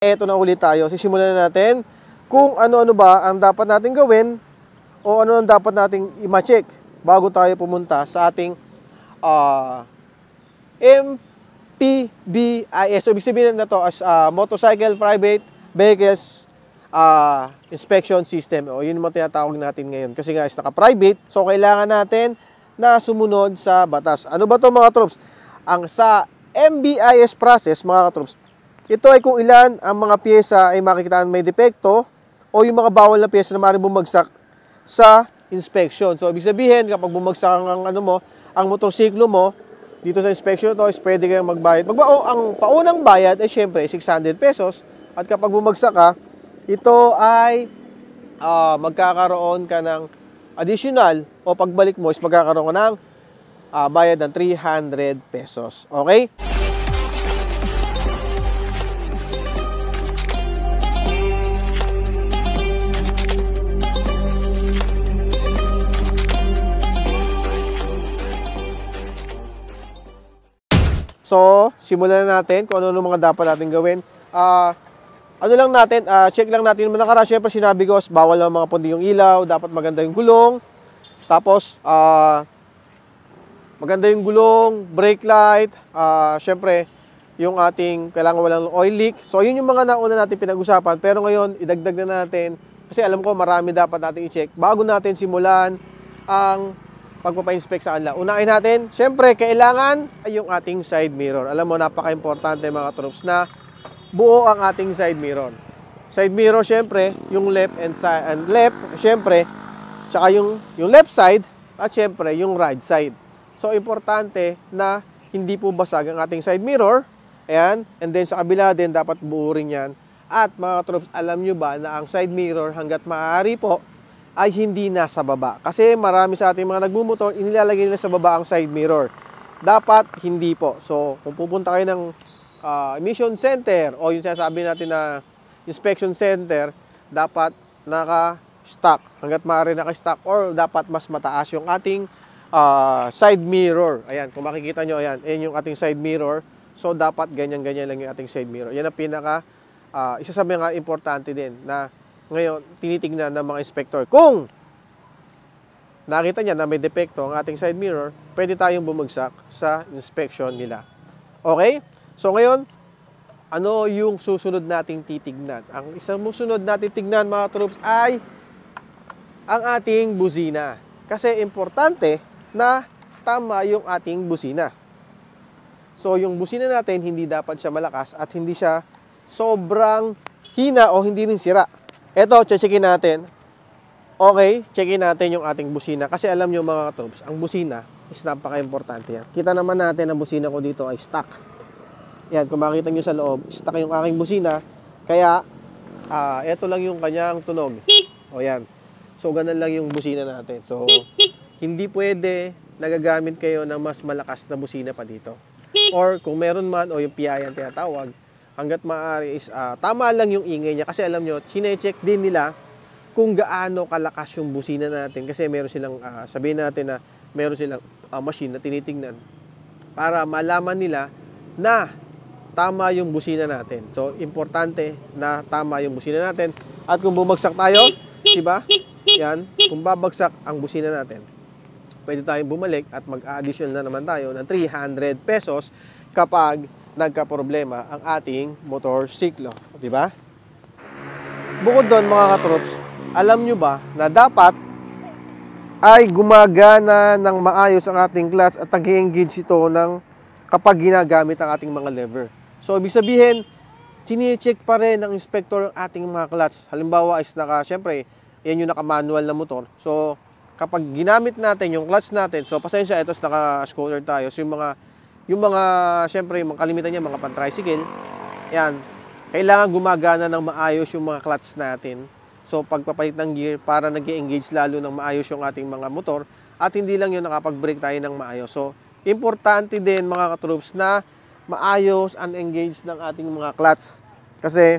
eto na ulit tayo. Sisimulan na natin kung ano-ano ba ang dapat natin gawin o ano ang dapat nating i-check bago tayo pumunta sa ating MPVIS. So, ibig sabihin na to as Motorcycle Private Vehicles Inspection System. O, yun mo tinatawag natin ngayon. Kasi nga is naka-private, so kailangan natin na sumunod sa batas. Ano ba to mga troops? Ang sa MBIS process, mga troops, ito ay kung ilan ang mga pyesa ay makikita may depekto o yung mga bawal na pyesa na maaaring bumagsak sa inspection. So, ibig sabihin, kapag bumagsak ang motorsiklo mo, dito sa inspection ito, is pwede kayong magbayad. Ang paunang bayad ay syempre 600 pesos. At kapag bumagsak ka, ito ay magkakaroon ka ng additional o pagbalik mo is magkakaroon ka ng bayad ng 300 pesos. Okay? So, simulan na natin kung ano mga dapat natin gawin. Check lang natin yung nakaraan. Siyempre, sinabi ko, bawal lang mga pundi yung ilaw, dapat maganda yung gulong. Tapos, maganda yung gulong, brake light. Siyempre, yung ating kailangan walang oil leak. So, yun yung mga nauna natin pinag-usapan. Pero ngayon, idagdag na natin. Kasi alam ko, marami dapat natin i-check bago natin simulan ang pagpapa-inspect sa kanila. Unahin natin, syempre, kailangan ay yung ating side mirror. Alam mo, napaka-importante mga troops na buo ang ating side mirror. Side mirror, syempre, yung left and left, syempre, tsaka yung left side, at syempre, yung right side. So, importante na hindi po basag ang ating side mirror. Ayan, and then sa kabila din, dapat buo rin yan. At mga troops, alam nyo ba na ang side mirror, hanggat maaari po, ay hindi nasa baba. Kasi marami sa ating mga nagmumotor, inilalagay nila sa baba ang side mirror. Dapat hindi po. So, kung pupunta kayo ng emission center o yung sinasabi natin na inspection center, dapat naka-stock. Hanggat maaari naka-stock or dapat mas mataas yung ating side mirror. Ayan, kung makikita nyo, ayan yung ating side mirror. So, dapat ganyan-ganyan lang yung ating side mirror. Yan ang isa sa mga importante din na ngayon, tinitingnan ng mga inspector. Kung nakita niya na may depekto ang ating side mirror, pwede tayong bumagsak sa inspection nila. Okay? So ngayon, ano yung susunod nating titignan? Ang isang susunod nating tignan, mga troops, ay ang ating busina. Kasi importante na tama yung ating busina. So yung busina natin, hindi dapat siya malakas at hindi siya sobrang hina o hindi rin sira. Ito, checkin natin. Okay, checkin natin yung ating busina. Kasi alam nyo mga troops, ang busina is napaka-importante yan. Kita naman natin ang busina ko dito ay stock. Yan, kung makita nyo sa loob, stock yung aking busina. Kaya, ito lang yung kanyang tunog. O yan. So, ganun lang yung busina natin. So, hindi pwede nagagamit kayo ng mas malakas na busina pa dito. Or, kung meron man, o yung PI ang tinatawag, hanggat maaari is tama lang yung ingay niya. Kasi alam nyo, chine-check din nila kung gaano kalakas yung busina natin. Kasi meron silang, sabihin natin na meron silang machine na tinitingnan para malaman nila na tama yung busina natin. So, importante na tama yung busina natin. At kung bumagsak tayo, diba? Yan, kung babagsak ang busina natin, pwede tayong bumalik at mag-additional na naman tayo ng 300 pesos kapag nagka-problema ang ating motorsiklo, di ba? Bukod doon mga katrops, alam nyo ba na dapat ay gumagana ng maayos ang ating clutch at nag-engage ito kapag ginagamit ang ating mga lever. So, ibig sabihin, chine-check pa rin ng inspector ang ating mga clutch. Halimbawa is syempre, yan yung naka-manual na motor. So, kapag ginamit natin yung clutch natin, so pasensya, ito naka-scooter tayo. So, yung mga syempre, yung kalimitan niya, mga pan-tricycle, yan, kailangan gumagana ng maayos yung mga clutch natin. So, pagpapalit ng gear para nag-engage lalo ng maayos yung ating mga motor at hindi lang yung nakapag-brake tayo ng maayos. So, importante din mga katroops na maayos ang engage ng ating mga clutch. Kasi,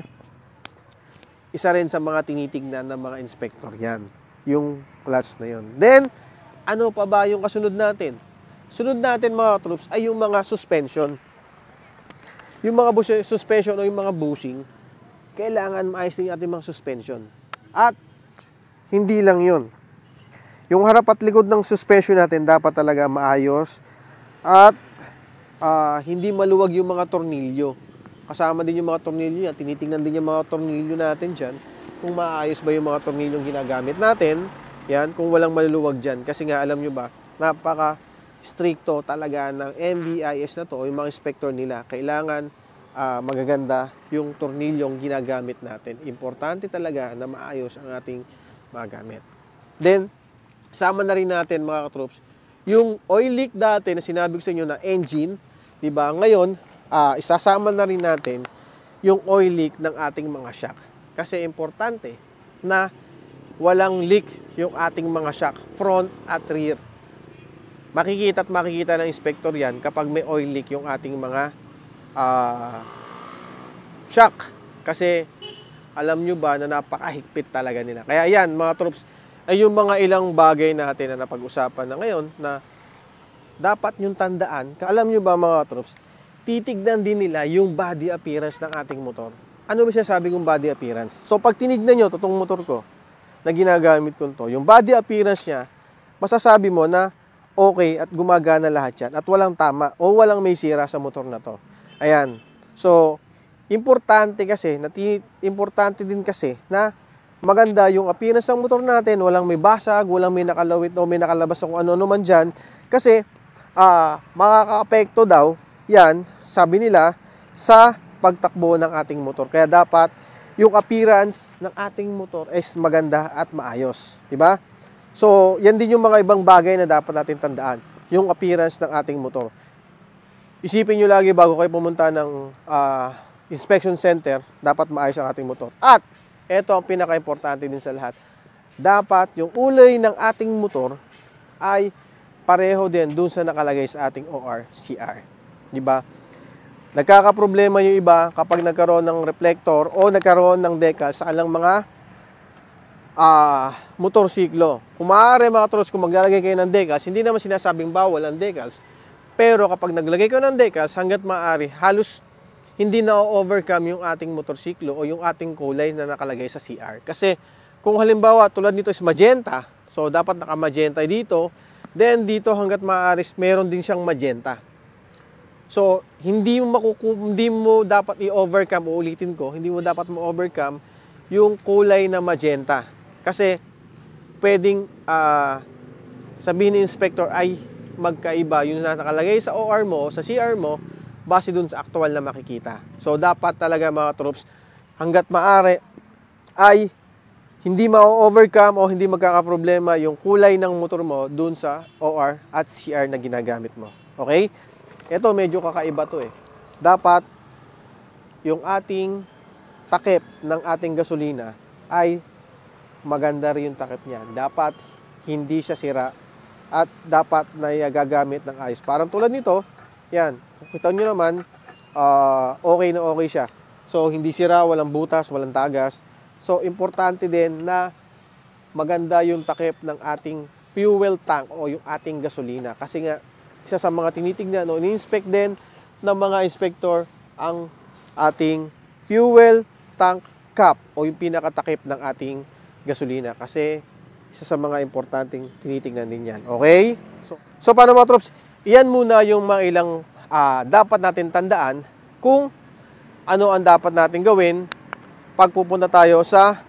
isa rin sa mga tinitignan ng mga inspector yan, yung clutch na yun. Then, ano pa ba yung kasunod natin? Sunod natin mga troops ay yung mga suspension. Yung mga suspension o yung mga bushing, kailangan maayos din ating mga suspension. At hindi lang yun. Yung harap at likod ng suspension natin dapat talaga maayos at hindi maluwag yung mga tornilyo. Kasama din yung mga tornilyo yan. Tinitingnan din yung mga tornilyo natin dyan kung maayos ba yung mga tornilyong ginagamit natin. Yan, kung walang maluluwag dyan. Kasi nga, alam nyo ba, napaka-stricto talaga ng MBIS na to o yung mga inspector nila. Kailangan magaganda yung tornilyong ginagamit natin. Importante talaga na maayos ang ating magamit. Then, sama na rin natin mga katroops, yung oil leak dati na sinabi ko sa inyo na engine, di ba? Ngayon, isasama na rin natin yung oil leak ng ating mga shock. Kasi importante na walang leak yung ating mga shock, front at rear. Makikita at makikita ng inspector yan kapag may oil leak yung ating mga shock. Kasi alam nyo ba na napakahigpit talaga nila. Kaya yan mga troops, ay yung mga ilang bagay natin na napag-usapan na ngayon na dapat yung tandaan. Alam nyo ba mga troops, titignan din nila yung body appearance ng ating motor. Ano ba siya sabi kong body appearance? So pag tinignan nyo itong motor ko na ginagamit ko to, yung body appearance niya, masasabi mo na okay at gumagana lahat yan at walang tama o walang may sira sa motor na to. Ayan. So, importante din kasi na maganda yung appearance ng motor natin, walang may basag, walang may nakalawit o may nakalabas kung ano-ano man dyan. Kasi, makaka-apekto daw, yan, sabi nila, sa pagtakbo ng ating motor. Kaya dapat, yung appearance ng ating motor is maganda at maayos. Diba? So, yan din yung mga ibang bagay na dapat natin tandaan. Yung appearance ng ating motor. Isipin nyo lagi bago kayo pumunta ng inspection center, dapat maayos ang ating motor. At, ito ang pinaka-importante din sa lahat. Dapat yung ulay ng ating motor ay pareho din dun sa nakalagay sa ating ORCR. Diba? Nagkakaproblema yung iba kapag nagkaroon ng reflector o nagkaroon ng decals sa alang mga motorsiklo. Kung maaari mga trolls, kung maglalagay kayo ng decals, hindi naman sinasabing bawal ang decals. Pero kapag naglagay kayo ng decals, hanggat maaari, halos hindi na overcome yung ating motorsiklo o yung ating kulay na nakalagay sa CR. Kasi kung halimbawa tulad nito is magenta, so dapat naka-magenta dito, then dito hanggat maaari meron din siyang magenta. So hindi mo dapat i-overcome, uulitin ko, hindi mo dapat ma-overcome yung kulay na magenta. Kasi pwedeng sabihin ni inspector ay magkaiba yung nakalagay sa OR mo, sa CR mo, base dun sa aktual na makikita. So, dapat talaga mga troops, hanggat maaari, ay hindi ma-overcome o hindi magkakaproblema yung kulay ng motor mo dun sa OR at CR na ginagamit mo. Okay? Ito, medyo kakaiba to eh. Dapat, yung ating takip ng ating gasolina ay maganda rin yung takip niya. Dapat, hindi siya sira at dapat na gagamit ng ayos. Parang tulad nito, yan. Kita nyo naman, okay na okay siya. So, hindi sira, walang butas, walang tagas. So, importante din na maganda yung takip ng ating fuel tank o yung ating gasolina. Kasi nga, isa sa mga tinitignan o ini-inspect din ng mga inspector ang ating fuel tank cap o yung pinakatakip ng ating gasolina. Kasi, isa sa mga importanteng tinitignan din yan. Okay? So paano mga troops? Iyan muna yung mga ilang dapat natin tandaan kung ano ang dapat natin gawin pag pupunta tayo sa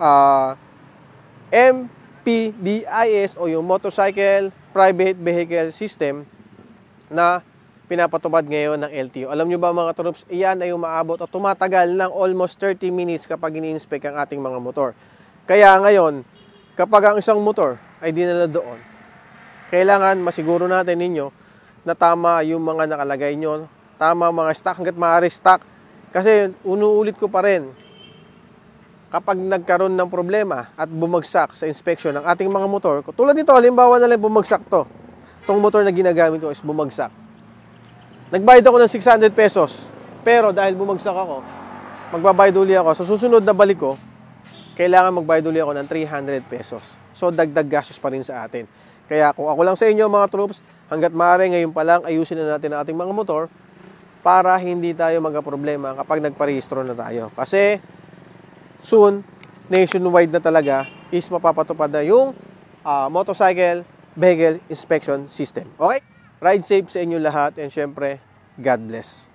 MPVIS o yung Motorcycle Private Vehicle System na pinapatupad ngayon ng LTO. Alam nyo ba mga troops, iyan ay umaabot o tumatagal ng almost 30 minutes kapag ini-inspect ang ating mga motor. Kaya ngayon, kapag ang isang motor ay dinala doon, kailangan masiguro natin ninyo na tama yung mga nakalagay nyo, tama mga stock, hanggat maaari stock. Kasi unuulit ko pa rin, kapag nagkaroon ng problema at bumagsak sa inspection ng ating mga motor, tulad nito, halimbawa na lang bumagsak to. Itong motor na ginagamit ko is bumagsak. Nagbayad ako ng 600 pesos, pero dahil bumagsak ako, magbabayad uli ako. Sa susunod na balik ko, kailangan magbayad uli ako ng 300 pesos. So, dagdag gastos pa rin sa atin. Kaya kung ako lang sa inyo mga troops, hanggat maaari ngayon pa lang, ayusin na natin ang ating mga motor para hindi tayo magka-problema kapag nagparehistro na tayo. Kasi, soon, nationwide na talaga, is mapapatupad na yung motorcycle vehicle inspection system. Okay? Ride safe sa inyo lahat and syempre, God bless.